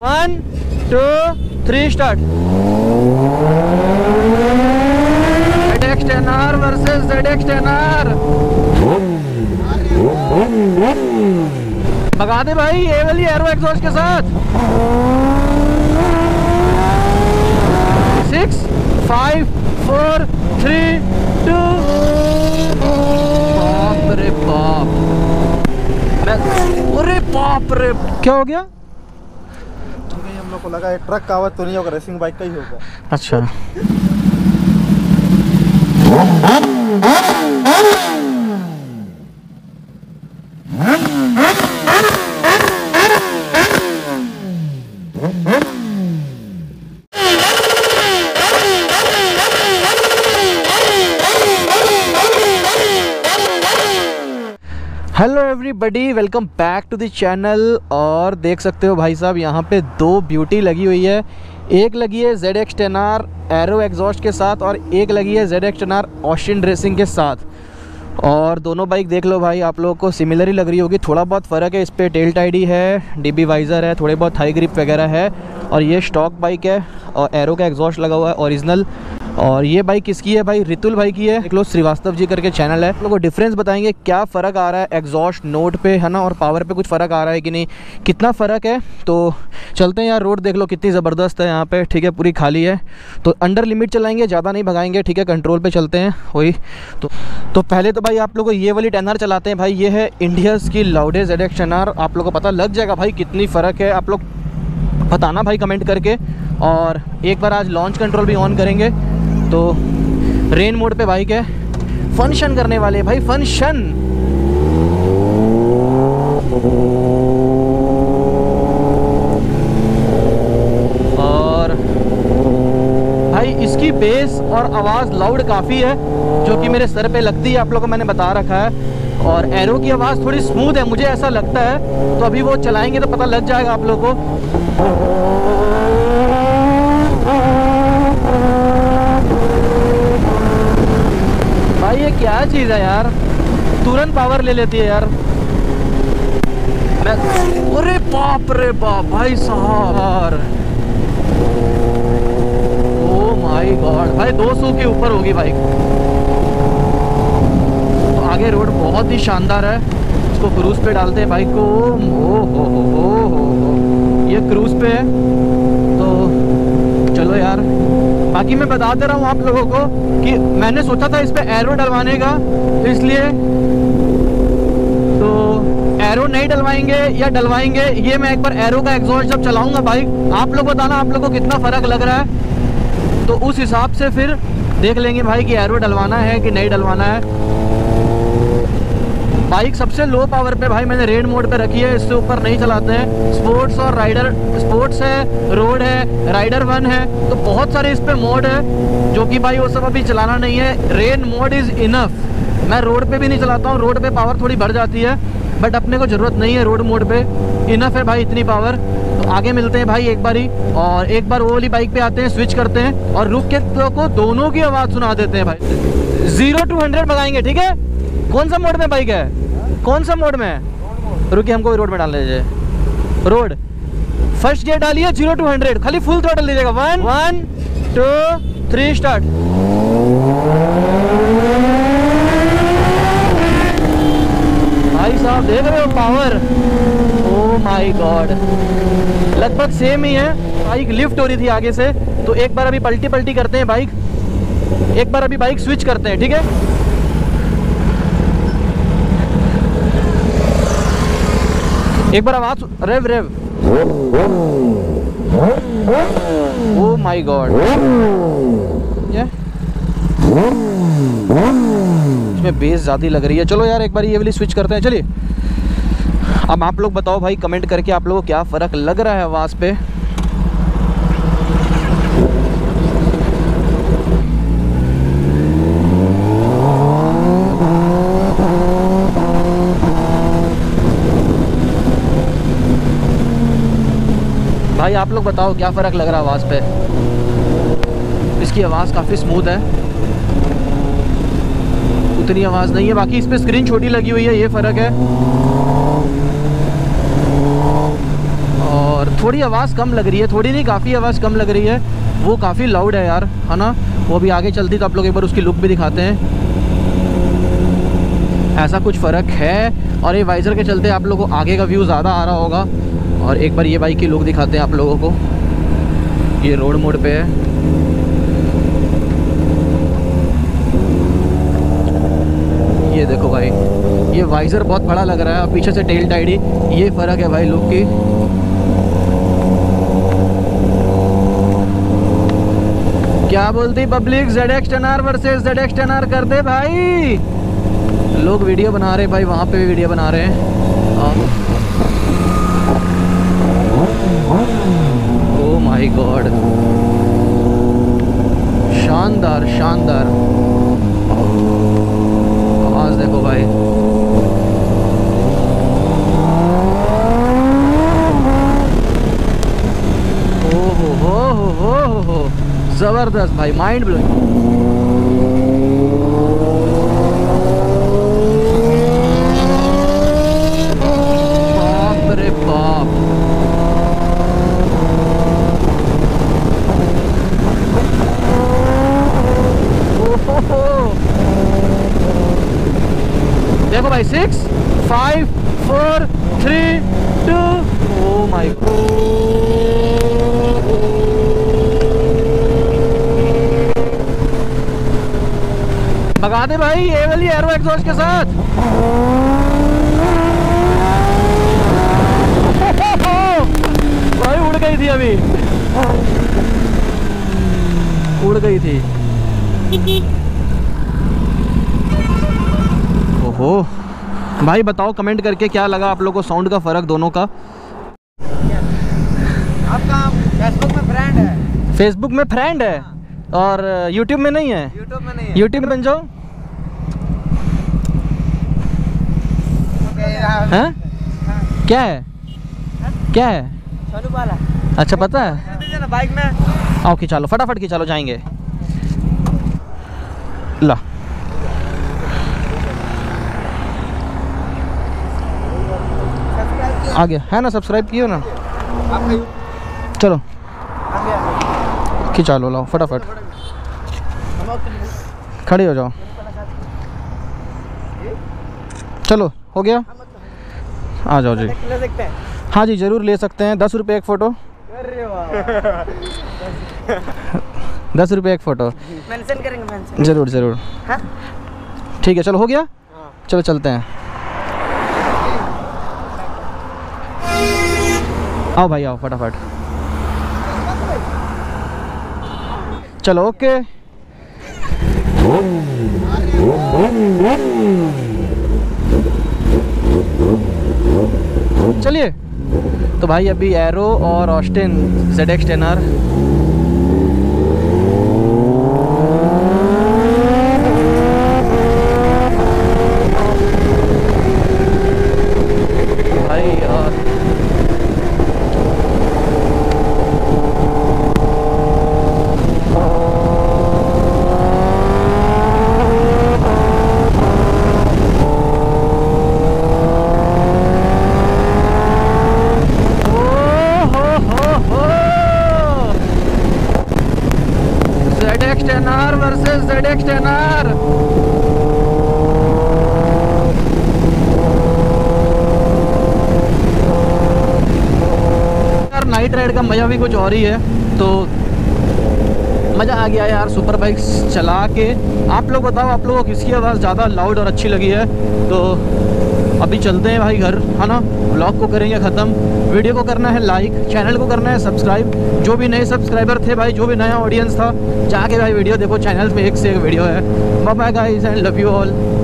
1 2 3 start. ZX10R versus ZX10R। भगा दे भाई ये वाली एरो एग्जॉस्ट के साथ। 6 5 4 3 2। बाप रे बाप, अरे बाप रे, क्या हो गया? हम लोग को लगा ये ट्रक का आवाज तो नहीं होगा, रेसिंग बाइक का ही होगा। अच्छा, hello everybody, welcome back to the channel. और देख सकते हो भाई साहब, यहाँ पे दो ब्यूटी लगी हुई है। एक लगी है ZX10R एरो एग्जॉस्ट के साथ और एक लगी है ZX10R ऑस्टिन रेसिंग के साथ। और दोनों बाइक देख लो भाई, आप लोगों को सिमिलर ही लग रही होगी। थोड़ा बहुत फ़र्क है, इस पर टेल टाइडी है, डीबी वाइज़र है, थोड़े बहुत हाई ग्रिप वगैरह है। और ये स्टॉक बाइक है और एरो का एग्जॉस्ट लगा हुआ है ओरिजिनल। और ये बाइक किसकी है भाई? रितुल भाई की है। देख लो, श्रीवास्तव जी करके चैनल है। आप लोगों को डिफरेंस बताएंगे क्या फ़र्क आ रहा है एग्जॉस्ट नोट पे, है ना, और पावर पे कुछ फ़र्क आ रहा है कि नहीं, कितना फ़र्क है। तो चलते हैं यार, रोड देख लो कितनी ज़बरदस्त है यहाँ पे, ठीक है, पूरी खाली है। तो अंडर लिमिट चलाएंगे, ज़्यादा नहीं भगाएंगे, ठीक है, कंट्रोल पे चलते हैं वही। तो पहले तो भाई आप लोग को ये वाली 10R चलाते हैं भाई। ये है इंडियाज़ की लाउडेस्ट ZX10R। आप लोग को पता लग जाएगा भाई कितनी फ़र्क है। आप लोग बताना भाई कमेंट करके। और एक बार आज लॉन्च कंट्रोल भी ऑन करेंगे। तो रेन मोड पे बाइक है, फंक्शन करने वाले भाई, फंक्शन। और भाई इसकी बेस और आवाज़ लाउड काफ़ी है, जो कि मेरे सर पे लगती है, आप लोगों को मैंने बता रखा है। और एरो की आवाज़ थोड़ी स्मूथ है, मुझे ऐसा लगता है। तो अभी वो चलाएंगे तो पता लग जाएगा आप लोगों को। भाई ये क्या चीज़ है यार, तुरंत पावर ले लेती है यार। अरे बाप रे बाप भाई साहब, ओ माय गॉड भाई, 200 के ऊपर होगी बाइक। तो आगे रोड बहुत ही शानदार है। इसको क्रूज पे डालते हैं बाइक को। ओ हो, ये क्रूज पे है। तो चलो यार, बाकी मैं बताते रहा हूँ आप लोगों को कि मैंने सोचा था इस पे एरो डलवाने का, इसलिए तो एरो नहीं डलवाएंगे या डलवाएंगे, ये मैं एक बार एरो का एग्जॉस्ट जब चलाऊंगा बाइक, आप लोग बताना आप लोगों को कितना फ़र्क लग रहा है। तो उस हिसाब से फिर देख लेंगे भाई कि एरो डलवाना है कि नहीं डलवाना है। बाइक सबसे लो पावर पे भाई मैंने रेड मोड पे रखी है, इससे ऊपर नहीं चलाते हैं। स्पोर्ट्स और राइडर, स्पोर्ट्स है, रोड है, राइडर 1 है, तो बहुत सारे इस पे मोड है, जो कि भाई वो सब अभी चलाना नहीं है। Rain mode is enough. मैं रोड पे भी नहीं चलाता हूँ, रोड पे पावर थोड़ी बढ़ जाती है, बट अपने को ज़रूरत नहीं है। रोड मोड पे इनफ है भाई, इतनी पावर। तो आगे मिलते हैं भाई एक बारी, और एक बार वो वाली बाइक पे आते हैं, स्विच करते हैं और रुक के को दोनों की आवाज़ सुना देते हैं भाई। 0 to 100 भगाएंगे, ठीक है। कौन सा मोड में बाइक है, कौन सा मोड में है? रुकिए, हमको रोड में डाल लीजिए। रोड फर्स्ट गियर डालिए, 0 to 100, खाली फुल थ्रॉटल दीजिएगा। 1 2 3 स्टार्ट। भाई साहब देख रहे हो पावर, ओ माय गॉड, लगभग सेम ही है। बाइक लिफ्ट हो रही थी आगे से, तो एक बार अभी पलटी करते हैं बाइक, एक बार अभी बाइक स्विच करते हैं, ठीक है। एक बार आवाज, rev rev, oh my god, इसमें बेस ज़्यादा लग रही है। चलो यार एक बार ये वाली स्विच करते हैं, चलिए। अब आप लोग बताओ भाई कमेंट करके, आप लोगों को क्या फ़र्क लग रहा है आवाज़ पे। भाई आप लोग बताओ क्या फ़र्क लग रहा है आवाज़ पे। इसकी आवाज़ काफ़ी स्मूथ है, उतनी आवाज़ नहीं है। बाकी इस पर स्क्रीन छोटी लगी हुई है, ये फ़र्क है। और और थोड़ी आवाज़ कम लग रही है, थोड़ी नहीं काफ़ी आवाज़ कम लग रही है, वो काफ़ी लाउड है यार, है ना। वो भी आगे चलती तो आप लोग एक बार उसकी लुक भी दिखाते हैं, ऐसा कुछ फ़र्क है। और ये वाइज़र के चलते आप लोगों को आगे का व्यू ज़्यादा आ रहा होगा। और एक बार ये बाइक की लुक दिखाते हैं आप लोगों को, ये रोड मोड पे है। ये देखो भाई, ये वाइज़र बहुत बड़ा लग रहा है और पीछे से टेल टाइडी, ये फ़र्क है भाई लुक की। क्या बोलती public, ZX 10R versus ZX 10R कर दे भाई। लोग वीडियो बना रहे भाई, वहाँ पे भी वीडियो बना रहे हैं। ओह माय गॉड, शानदार शानदार आवाज़ देखो भाई। हो ज़बरदस्त भाई, माइंड ब्लोइंग। बाप रे बाप, देखो भाई, 6 5 4 3 2, ओ माय गॉड। भगा दे भाई ये वाली एरो एग्जॉस्ट के साथ। भाई उड़ गई थी, अभी उड़ गई थी। ओहो भाई, बताओ कमेंट करके क्या लगा आप लोगों को साउंड का फ़र्क दोनों का। आपका फेसबुक में फ्रेंड है, फेसबुक में फ्रेंड है और यूट्यूब में नहीं है। यूट्यूब में नहीं है। यूट्यूब में बन जाओ। हैं? क्या है, क्या है? सोनू वाला। अच्छा पता है, ना बाइक में। आओ खिंचा लो, फटाफट खिंचा लो, जाएंगे। ला आ गया है ना, सब्सक्राइब कियो ना। चलो खिंचा लो, लाओ फटाफट, खड़े हो जाओ। चलो हो गया, आ जाओ जी। ले सकते हैं? हाँ जी ज़रूर ले सकते हैं। 10 रुपये एक फ़ोटो। अरे वाह, 10 रुपये एक फ़ोटो मेंशन करेंगे, मेंशन। ज़रूर ज़रूर। हाँ? ठीक है, चलो हो गया। चलो चलते हैं, आओ भाई आओ फटाफट। चलो ओके। चलिए तो भाई अभी एरो और ऑस्टिन ZX 10R भाई यार ZX 10R versus ZX 10R। यार नाइट राइड का मज़ा भी कुछ और ही है, तो मज़ा आ गया यार सुपर बाइक्स चला के। आप लोग बताओ, आप लोगों को किसकी आवाज़ ज़्यादा लाउड और अच्छी लगी है। तो अभी चलते हैं भाई घर, है ना। व्लॉग को करेंगे ख़त्म, वीडियो को करना है लाइक, चैनल को करना है सब्सक्राइब। जो भी नए सब्सक्राइबर थे भाई, जो भी नया ऑडियंस था, जाके भाई वीडियो देखो, चैनल पे एक से एक वीडियो है। Bye bye guys and love you all.